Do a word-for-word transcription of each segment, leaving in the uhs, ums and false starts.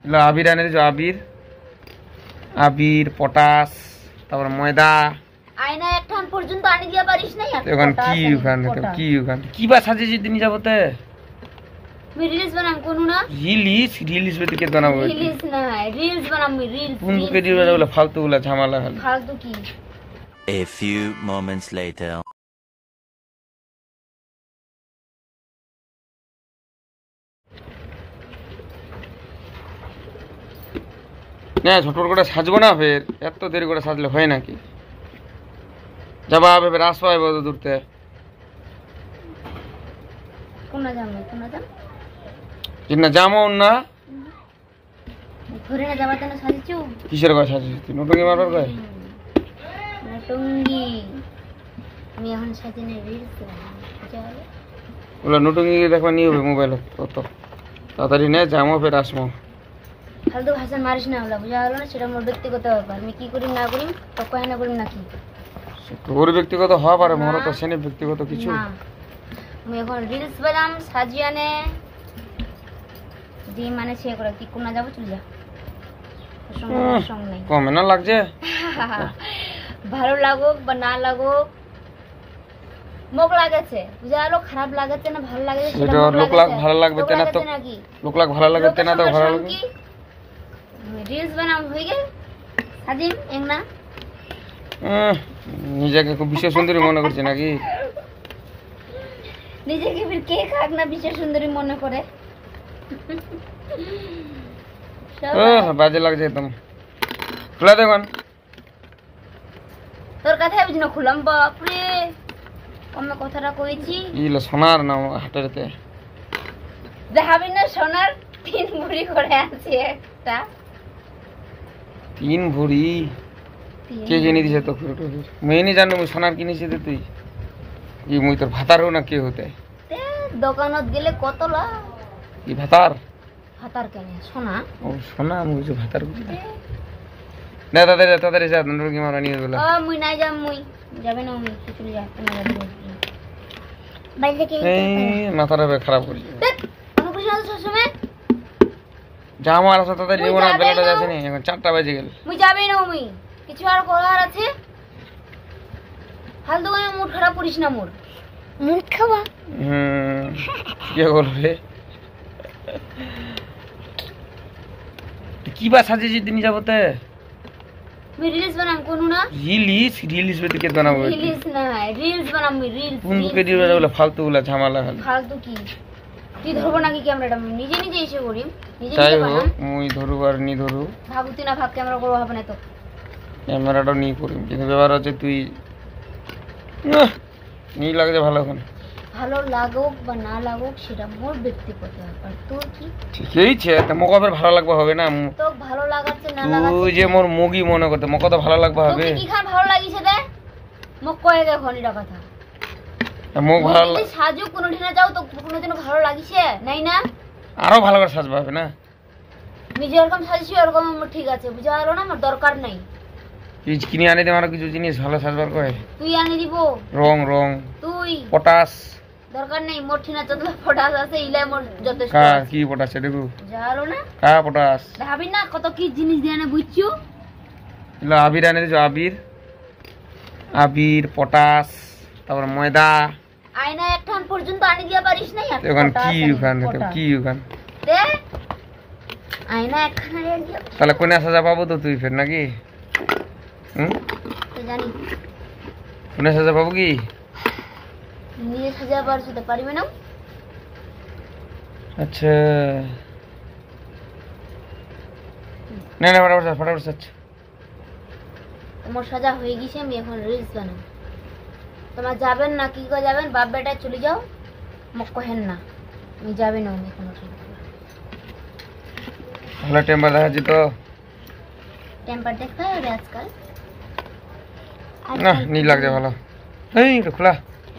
আবির আনে দিছো, আবির আবির পটাশ তারপর ময়দা। আয়না একখান পর্যন্ত আনি দিয়া পারিস নাই? এখন কি ওখান কি ওখান কি বা সাজিয়ে দিন যাবতে রিলস বানাম কোন না রিলস রিলস বেতে কে বানাবো? রিলস না রিলস বানাম রিলস কোন কে রিলস বানাবো? ফালতু গুলা ঝামেলা খালি ফালতু কি। A few moments later. না ছোট করে সাজবো না, ফের এত দেরি করে সাজলে হয় নাকি? যাবা ভেবে রাস পাইব তো দূরতে। কোনা যাম কোনা যাম কিনা যামো না ঘরে না যাবাতে না সাজিছু? কিসের কথা সাজিছ তুই? নটঙ্গি মারবার কয়? নটঙ্গি আমি এখন সাজিনে রিলস বানাবো। ওলা নটঙ্গি দেখবা নিয়ে হবে মোবাইল কত তাড়াতাড়ি নে যামো ফের আসমো। ফালতু ভাষণ মারিস না, হলো বুঝা হলো না? সেটা মোর ব্যক্তিগত ব্যাপার, আমি কি করিম না করিম তো কয় না করিম নাকি? তোর ব্যক্তিগত হওয়া পারে, মোর তো সেনে ব্যক্তিগত কিছু না। আমি এখন রিলস বানাম সাজিয়ানে দি মানে সে করে কি কোনা যাব চলে যা সঙ্গ নাই কমে না লাগছে। ভালো লাগুক বা না লাগুক মোক লাগেছে, বুঝা হলো? খারাপ লাগেছে না ভালো লাগেছে সেটা লোক লাগ ভালো লাগবে তেনা তো নাকি? লোক লাগ ভালো লাগবে তেনা তো ভালো লাগবে। রিলস বানাম হয়ে গেল সাজিম এক না নিজেকে খুব বিশেষ সুন্দরী মনে করছে নাকি? নিজেকে ফির কে কাক না বিশেষ সুন্দরী মনে করে? বাজে লাগছে একদম। খোলা দেখুন তোর কথাই বুঝি না খুলাম। বাপরে আমি কথাটা কইছি ইলো সোনার নাম হাটেরতে দেখাবি না? সোনার তিন ভরি করে আছে একটা। তিন ভরি কে কিনে দিছে তো? মুই নি জানো মুই সোনার কিনেছি তো তুই ই মুই তোর ভাতারও না কে হতে? দোকানত গেলে কত লাভ। কি ভাতার? ভাতার কেন সোনা? ও সোনা মুই যে ভাতার বুঝি না। না তাদের তাদের যা নরকি মারা নিয়ে গেল। ও মুই নাই যাম, মুই যাবে না, মুই চলে যা তুমি যাবে বাইরে কে এই মাথাটা খারাপ করি অনুকূল না তো সময় যা আমার আছে তাদের জীবন আর বেলাটা যাচ্ছে না, এখন চারটা বাজে গেল। মুই যাবে না, মুই কিছু আর করার আছে? ফালতু করে মুড খারাপ করিস না মোর। মুড খাওয়া হুম কে বলবে? কি বা সাজিয়ে দিন যাবতে? আমি রিলস বানাম কোন না রিলস রিলস বেতে কে বানাবো? রিলস না রিলস বানাম আমি রিলস। কোন কে রিলস বানাবো? ফালতু গুলা ঝামেলা খালি ফালতু কি। তুই ধরবো নাকি ক্যামেরাটা? নিজে নিজে এসে করি নিজে তাই নিজে হোক বানাম। মুই ধরু আর নি ধরু ভাবুতি না ভাব ক্যামেরা করবো হবে না তো। ক্যামেরাটা নি করি কিন্তু ব্যাপার হচ্ছে তুই আহ, নি লাগছে ভালো এখন। ভালো লাগুক বা না লাগুক সেটা মোর ব্যক্তিগত ব্যাপার, তোর কি? ঠিকই ছে তা মোকে ফের ভালো লাগবে হবে না? তো ভালো লাগাচ্ছে না তুই লাগাচ্ছে যে মোর মুগি মনে করতে মোকে তো ভালো লাগবে হবে। তোকে কি খান ভালো লাগিছে দে মোক কয়ে গে খনিটা কথা। মুখ ভালো যদি সাজু কোনোদিনে যাও তো কোনোদিনও ভালো লাগিছে নাই না? আরো ভালো করে সাজবা হবে না? নিজে এরকম সাজিছি এরকম আমার ঠিক আছে, বুঝা গেল না? আমার দরকার নাই। তুই কিনে আনি দে আরো কিছু জিনিস ভালো সাজবার কয়। তুই আনি দিব রং রং তুই পটাশ দরকার নেই মোর ঠিনা যত পটাশ আছে ইলাই মোর যথেষ্ট। কা কি পটাশ দেখু বুঝা গেল না? কা পটাশ ভাবি না কত কি জিনিস দিয়ে আনে বুঝছো? ইলো আবির আনে দিছো, আবির আবির পটাশ তারপর ময়দা। আয়না একখান পর্যন্ত আনি দিয়া পারিস নাই? এখন কি ওখান কি ওখান দে আয়না একখান আনি দিয়া তাহলে কোনে সাজা পাবো তো তুই ফের নাকি? হুম তো জানি কোনে সাজা পাবো কি? নিজে সাজা পারছো তো পারিবে না? আচ্ছা না না ফটাফট সাজ ফটাফট সাজ। তোমার সাজা হয়ে গেছে, আমি এখন রিলস বানাবো। তোমার যাবেন না কি করে যাবেন? বাপ বেটায় চলে যাও, মোক কহেন না আমি যাবে না। আমি কোনো ভালো টেম্পার দেখাচ্ছি তো টেম্পার দেখা হবে আজকাল। না নীল লাগছে ভালো। এই এটা খোলা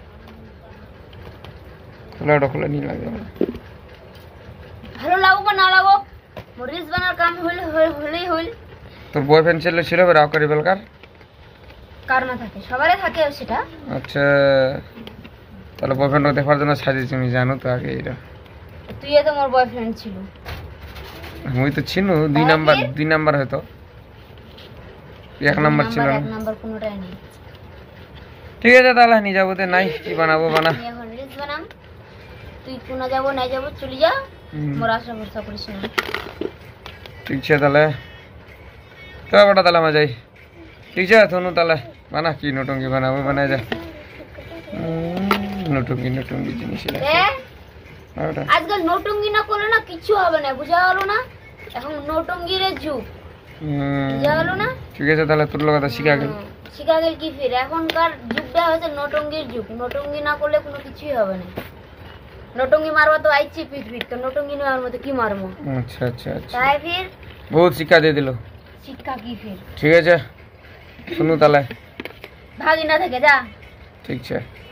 খোলা ওটা খোলা নীল লাগছে ভালো। ভালো লাগুক বা না লাগুক মোর রিলস বানার কাম হইলে হলেই হইল। তোর বয়ফ্রেন্ড ছিল ছিল রাও করে বেলকার কার না থাকে? সবারই থাকে সেটা। আচ্ছা তাহলে বয়ফ্রেন্ড দেখার জন্য সাজিয়েছি আমি জানো তো আগে এটা। তুই তো মোর বয়ফ্রেন্ড ছিল। মুই তো ছিনু দুই হ্যাঁ, নাম্বার ফির? দুই নাম্বার হয়তো এক নাম্বার ছিল নাম্বার না। এক নাম্বার কোনোটাই নেই। ঠিক আছে তাহলে নিয়ে যাবো তে নাই কি বানাবো বানা। আমি এখন রিলস বানাম, তুই কোনা যাবো নাই যাবো চলে যা, হুম, মোর আশা ভরসা করিস না। ঠিক আছে তাহলে চল বেটা তাহলে আমরা যাই। ঠিক আছে থনু তাহলে বানা কি নটঙ্গি বানাবো বানাই যা। উম, নটঙ্গি নটঙ্গি জিনিস এটা। এ আর ওটা। আজকাল নোটঙ্গি না করলে না কিছু হবে না, বুঝা গেল না? এখন নোটঙ্গির যুগ, হুম, বুঝা গেল না? ঠিক আছে তাহলে তোর লোক কথা শিখা গেল। হুম, শিখা গেল কি ফির? এখনকার যুগটা হচ্ছে নোটঙ্গির যুগ, নোটঙ্গি না করলে কোনো কিছুই হবে না। নোটঙ্গি মারবা তো আইছি পিট পিট, তো নোটঙ্গি নেওয়ার মতো কি মারবো? আচ্ছা আচ্ছা আচ্ছা তাই ফির বহুত শিক্ষা দিয়ে দিল। শিক্ষা কি ফির? ঠিক আছে শুনু তাহলে। ভাগি না থেকে যা। ঠিক আছে।